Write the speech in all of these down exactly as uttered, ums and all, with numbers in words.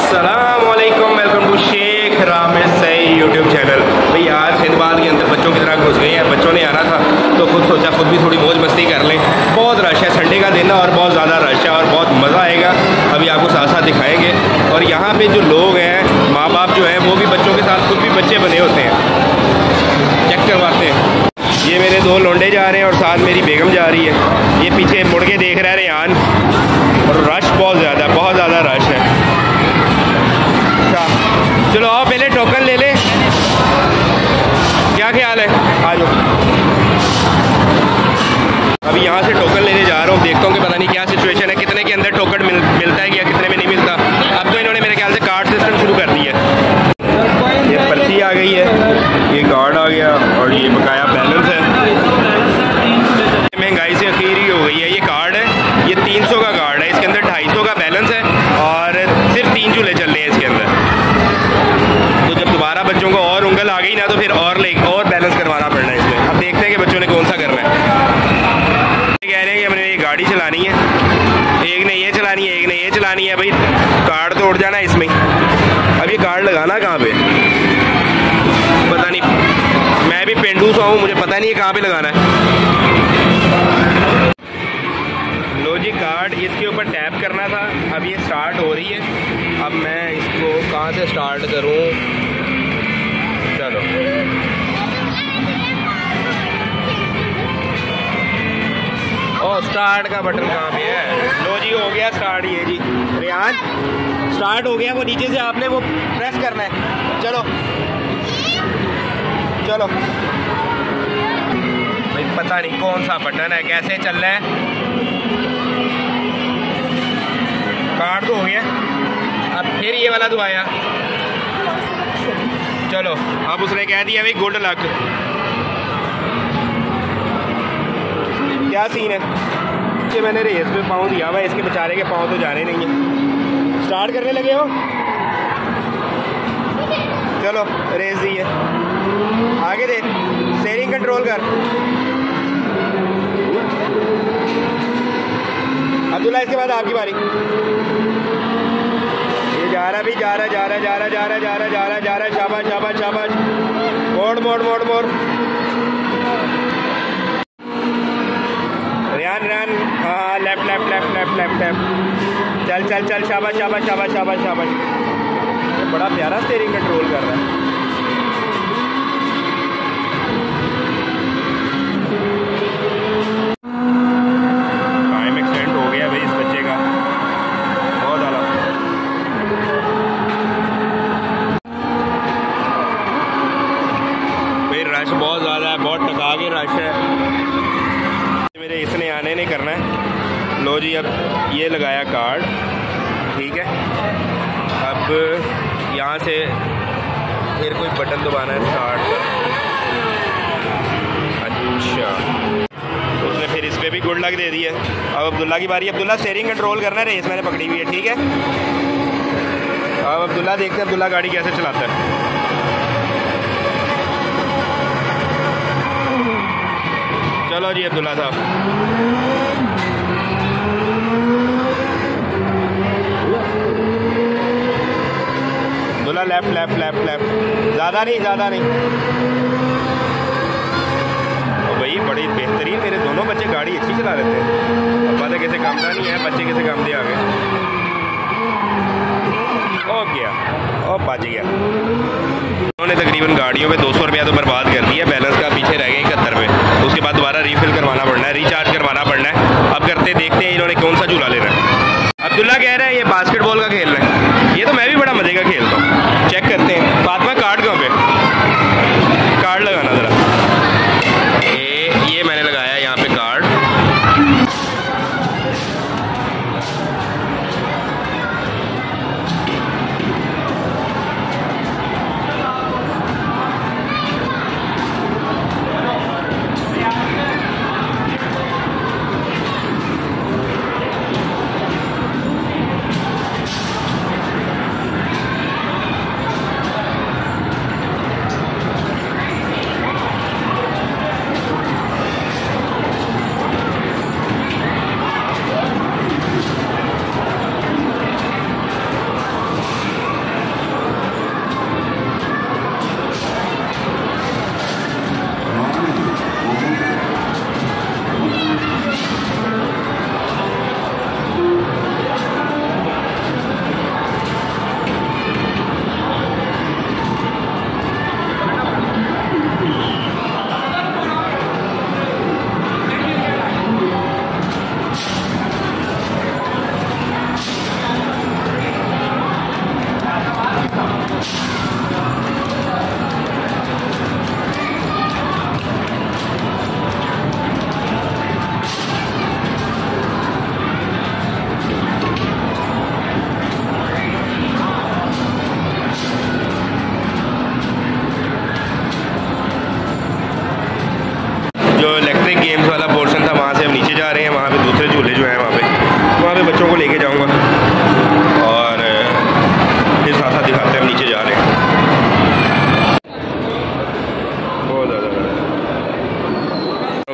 अस्सलामुअलैकुम, welcome to Sheikh Ramid Sai YouTube channel. भाई आज हिंदबाद के अंदर बच्चों की तरह घुस गए हैं। बच्चों ने आना था तो खुद सोचा खुद भी थोड़ी मौज मस्ती कर लें। बहुत रश है, संडे का दिन है और बहुत ज़्यादा रश है और बहुत मज़ा आएगा। अभी आपको साथ साथ दिखाएंगे। और यहाँ पे जो लोग हैं, माँ बाप जो हैं, वो भी बच्चों के साथ खुद भी बच्चे बने होते हैं। चेक करवाते हैं। ये मेरे दो लोंडे जा रहे हैं और साथ मेरी बेगम जा रही है। ये पीछे मुड़ के देख रहे हैं रेहान। और रश बहुत ज़्यादा है, बहुत ज़्यादा रश है। चलो आओ पहले टोकन ले ले। क्या ख्याल है, आ जाओ। अभी यहाँ से टोकन लेने जा रहा हूँ। देखता हूँ कि पता नहीं क्या सिचुएशन है, कितने के अंदर टोकन मिल, मिलता है या कितने में नहीं मिलता। अब तो इन्होंने मेरे ख्याल से कार्ड सिस्टम शुरू कर दिया है। ये पर्ची आ गई है, ये कार्ड आ गया और ये बकाया बैलेंस है। महंगाई से अखीर ही हो गई है। ये कार्ड है, ये तीन सौ का कार्ड है, इसके अंदर ढाई सौ का बैलेंस है और सिर्फ तीन चूल्हे चल रहे हैं इसके अंदर। तो जब दोबारा बच्चों को और उंगल आ गई ना तो फिर और ले और बैलेंस करवाना पड़ना है इसमें। अब देखते हैं कि बच्चों ने कौन सा करना है। कह रहे हैं कि हमने ये गाड़ी चलानी है, एक ने ये चलानी है, एक ने ये चलानी है। भाई कार्ड तो उड़ जाना है इसमें। अब ये कार्ड लगाना कहाँ पे, पता नहीं। मैं भी पेंडू सा हूँ, मुझे पता नहीं है कहाँ पे लगाना है। लो जी, कार्ड इसके ऊपर टैप करना था। अब ये स्टार्ट हो रही है। अब मैं इसको कहाँ से स्टार्ट करूँ, चलो। ओ स्टार्ट का बटन कहाँ पे है। लो जी, हो गया स्टार्ट। ये जी रेहान स्टार्ट हो गया। वो नीचे से आपने वो प्रेस करना है। चलो चलो। भाई पता नहीं कौन सा बटन है, कैसे चल रहा है। कार्ड तो हो गया, अब फिर ये वाला दबाया। चलो, अब उसने कह दिया भाई गुड लक। क्या सीन है कि मैंने रेस पे पाँव दिया हुआ है, इसके बेचारे के पाँव तो जाने नहीं है। स्टार्ट करने लगे हो, चलो रेस दी है। आगे दे, स्टीयरिंग कंट्रोल कर। अब्दुल्ला इसके बाद आपकी बारी। ये जा रहा भी, जा रहा जा रहा जा रहा जा रहा जा रहा जा रहा जा रहा शाबाश शाबाश शाबाश। मोड़ मोड़ मोड़ मोड़। रेहान रेहान, हाँ left left left left left left. चल चल चल, शाबाश शाबाश शाबाश शाबाश शाबाश। बड़ा प्यारा स्टीयरिंग कंट्रोल कर रहा है। टाइम एक्सटेंड हो गया भाई इस बच्चे का, बहुत ज़्यादा। भाई रश बहुत ज़्यादा है, बहुत टका के रश है। मेरे इसने आने नहीं करना है। लो जी, अब ये लगाया कार्ड, ठीक है। अब यहाँ से फिर कोई बटन दबाना है स्टार्ट का। अच्छा, उसने फिर इस पर भी गुड लक दे दी है। अब अब्दुल्ला की बारी। अब्दुल्ला स्टीयरिंग कंट्रोल करना है, रेस मैंने पकड़ी हुई है, ठीक है। अब अब्दुल्ला देखते हैं अब्दुल्ला गाड़ी कैसे चलाता है। चलो जी अब्दुल्ला साहब। Abdullah left left left left, ज़्यादा नहीं ज़्यादा नहीं। और भाई बड़ी बेहतरीन, मेरे दोनों बच्चे गाड़ी अच्छी चला लेते हैं। अब बात है किसी काम का नहीं है, बच्चे किसी काम दे आ गए। ओ गया, ओ बच गया। उन्होंने तकरीबन गाड़ियों पे दो सौ रुपया तो बर्बाद कर दिया। बैलेंस का पीछे रह गए इकहत्तर पे। उसके बाद दोबारा रीफिल करवाना पड़ना है, रिचार्ज करवाना पड़ना है। अब करते देखते हैं इन्होंने कौन सा झूला लेना है। अब्दुल्ला कह रहा है ये बास्केटबॉल का खेलना है। ये तो मैं भी बड़ा मजे का खेलता हूँ। चेक करते हैं। फातिमा कार्ड कहाँ पे, कार्ड लगाना ज़रा। ये ये मैंने लगाया यहाँ पे कार्ड।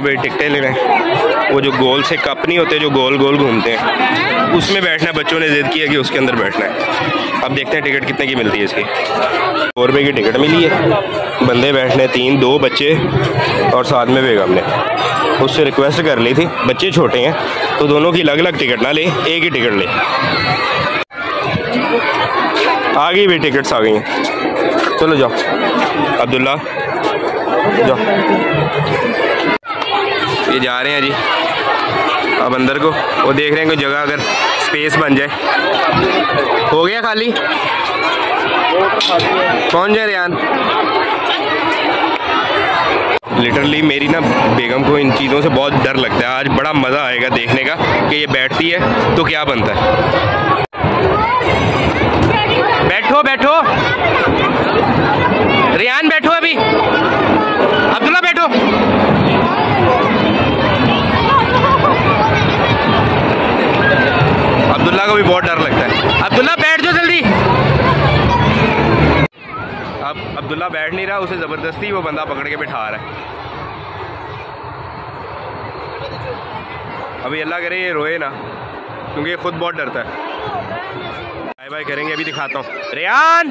अब टिकटें ले रहे हैं। वो जो गोल से कप नहीं होते जो गोल गोल घूमते हैं, उसमें बैठना है। बच्चों ने जिद किया कि उसके अंदर बैठना है। अब देखते हैं टिकट कितने की मिलती है इसकी। सौ रुपये की टिकट मिली है। बंदे बैठने तीन, दो बच्चे और साथ में बेगम ने। उससे रिक्वेस्ट कर ली थी, बच्चे छोटे हैं तो दोनों की अलग अलग टिकट ना ले, एक ही टिकट ले। आ गई भी टिकट्स आ गई हैं। चलो जाओ अब्दुल्ला जाओ। ये जा रहे हैं जी अब अंदर को। वो देख रहे हैं कोई जगह अगर स्पेस बन जाए। हो गया खाली? कौन जाए रियान? लिटरली मेरी ना बेगम को इन चीज़ों से बहुत डर लगता है। आज बड़ा मज़ा आएगा देखने का कि ये बैठती है तो क्या बनता है। बैठो बैठो रियान, बैठो अभी। अब्दुल्ला बैठो। अब्दुल्ला को भी बहुत डर लगता है। अब्दुल्ला बैठ जाओ जल्दी। अब अब्दुल्ला बैठ नहीं रहा, उसे ज़बरदस्ती वो बंदा पकड़ के बैठा रहा है। अभी अल्लाह करे ये रोए ना, क्योंकि ये खुद बहुत डरता है। बाय बाय करेंगे, अभी दिखाता हूँ। रियान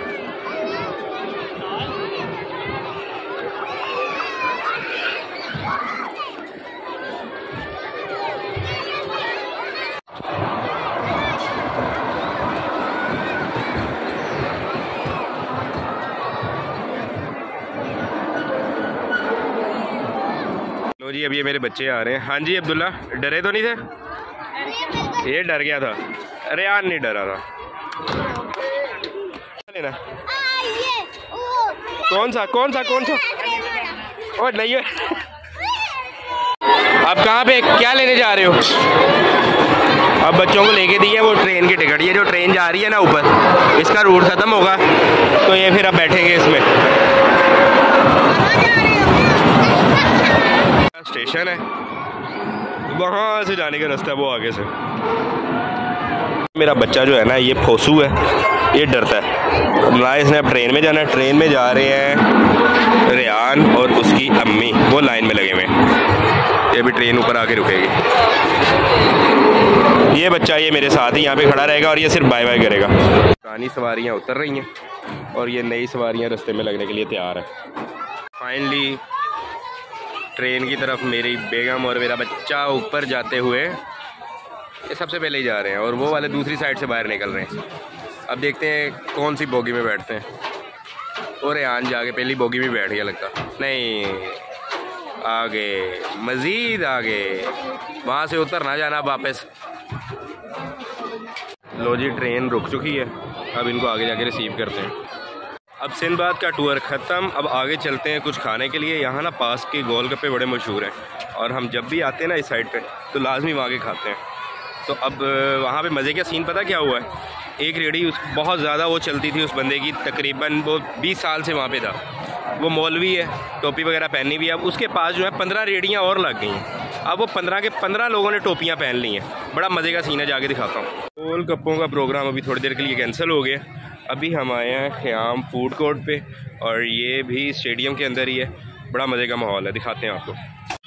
लो जी, अभी ये मेरे बच्चे आ रहे हैं। हाँ जी अब्दुल्ला, डरे तो नहीं थे? ये डर गया था। रियान नहीं डरा था। लेना कौन सा कौन सा कौन सा? और नहीं है। अब कहाँ पे क्या लेने जा रहे हो? अब बच्चों को लेके दी है वो ट्रेन की टिकट। ये जो ट्रेन जा रही है ना ऊपर, इसका रूट ख़त्म होगा तो ये फिर अब बैठेंगे इसमें। स्टेशन है, वहाँ से जाने का रास्ता है वो आगे से। मेरा बच्चा जो है ना ये फोसू है, ये डरता है ना। इसने अब ट्रेन में जाना है। ट्रेन में जा रहे हैं रियान और उसकी अम्मी, वो लाइन में लगे हुए हैं। ये भी ट्रेन ऊपर आके रुकेगी। ये बच्चा ये मेरे साथ ही यहाँ पे खड़ा रहेगा और ये सिर्फ बाय बाय करेगा। पुरानी सवारियाँ उतर रही हैं और ये नई सवारियाँ रास्ते में लगने के लिए तैयार है। फाइनली ट्रेन की तरफ मेरी बेगम और मेरा बच्चा ऊपर जाते हुए ये सबसे पहले ही जा रहे हैं और वो वाले दूसरी साइड से बाहर निकल रहे हैं। अब देखते हैं कौन सी बोगी में बैठते हैं। और रियान जाके पहली बोगी में बैठ गया लगता। नहीं, आगे मज़ीद आगे, वहाँ से उतर ना जाना वापस। लो जी, ट्रेन रुक चुकी है। अब इनको आगे जाके रिसीव करते हैं। अब सिंदबाद का टूर ख़त्म। अब आगे चलते हैं कुछ खाने के लिए। यहाँ ना पास के गोलगप्पे बड़े मशहूर हैं और हम जब भी आते हैं ना इस साइड पे तो लाजमी वहाँ के खाते हैं। तो अब वहाँ पे मज़े का सीन पता क्या हुआ है? एक रेडी उस बहुत ज़्यादा वो चलती थी उस बंदे की, तकरीबन वो बीस साल से वहाँ पे था। वो मौलवी है, टोपी वगैरह पहनी भी है। अब उसके पास जो है पंद्रह रेडियाँ और लग गई हैं। अब वो पंद्रह के पंद्रह लोगों ने टोपियाँ पहन ली हैं। बड़ा मज़े का सीन है, जाके दिखाता हूँ। गोलगप्पों का प्रोग्राम अभी थोड़ी देर के लिए कैंसिल हो गया। अभी हम आए हैं ख़याम फूड कोर्ट पे और ये भी स्टेडियम के अंदर ही है। बड़ा मज़े का माहौल है, दिखाते हैं आपको।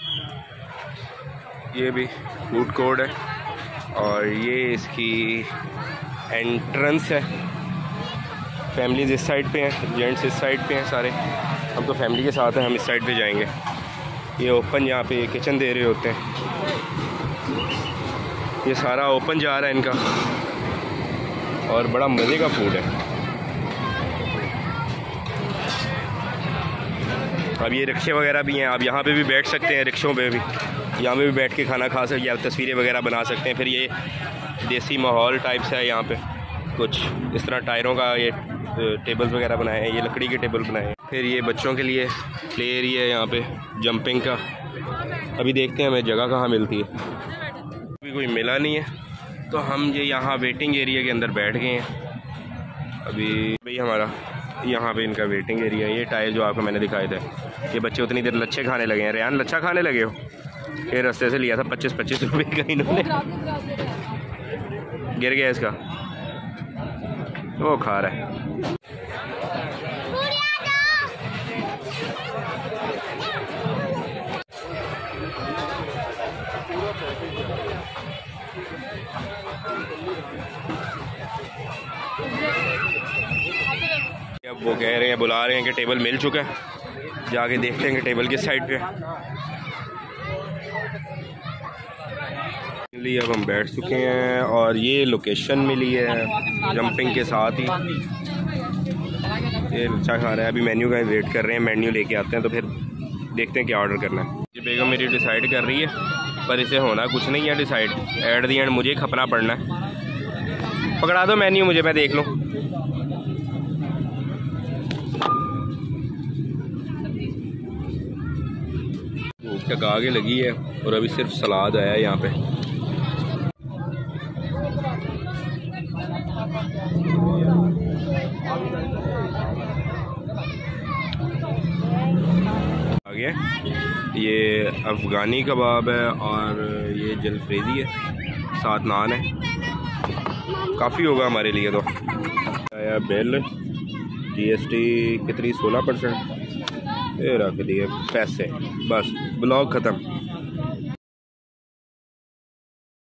ये भी फूड कोर्ट है और ये इसकी एंट्रेंस है। फैमिलीज इस साइड पे हैं, जेंट्स इस साइड पे हैं सारे। हम तो फैमिली के साथ हैं, हम इस साइड पे जाएंगे। ये ओपन यहाँ पे किचन दे रहे होते हैं। ये सारा ओपन जा रहा है इनका और बड़ा मज़े का फूड है। अब ये रिक्शे वगैरह भी हैं, आप यहाँ पे भी बैठ सकते हैं, रिक्शों पे भी यहाँ पे भी बैठ के खाना खा सकते हैं, या तस्वीरें वगैरह बना सकते हैं। फिर ये देसी माहौल टाइप्स है यहाँ पे, कुछ इस तरह टायरों का ये टेबल्स वगैरह बनाए हैं, ये लकड़ी के टेबल बनाए हैं। फिर ये बच्चों के लिए प्ले एरिया है यहाँ पे जंपिंग का। अभी देखते हैं हमें जगह कहाँ मिलती है। अभी कोई मिला नहीं है तो हम ये यहाँ वेटिंग एरिया के अंदर बैठ गए हैं। अभी भाई हमारा यहाँ पे इनका वेटिंग एरिया है। ये टायर जो आपको मैंने दिखाए थे, ये बच्चे उतनी देर लच्छे खाने लगे हैं। रेहान लच्छा खाने लगे हो? ये रास्ते से लिया था पच्चीस पच्चीस रुपये का इन्होंने, गिर गया इसका, वो खा रहा है। अब वो कह रहे हैं, बुला रहे हैं कि टेबल मिल चुका है, जाके देखते हैं कि टेबल किस साइड पे। अब हम बैठ चुके हैं और ये लोकेशन मिली है जंपिंग के साथ ही। ये अच्छा खा रहा है, अभी मेन्यू का वेट कर रहे हैं, मेन्यू लेके आते हैं तो फिर देखते हैं क्या ऑर्डर करना है। ये बेगम मेरी डिसाइड कर रही है, पर इसे होना कुछ नहीं है डिसाइड, एट दी एंड मुझे खपना पड़ना है। पकड़ा दो मेन्यू मुझे, मैं देख लूँ। भूख तक आगे लगी है और अभी सिर्फ सलाद आया है यहाँ पे। आगे ये अफ़गानी कबाब है और ये जलफ्रेज़ी है, साथ नान है, काफ़ी होगा हमारे लिए। तो आया बिल, जीएसटी कितनी, सोलह परसेंट, ये रख दिए पैसे, बस ब्लॉग ख़त्म।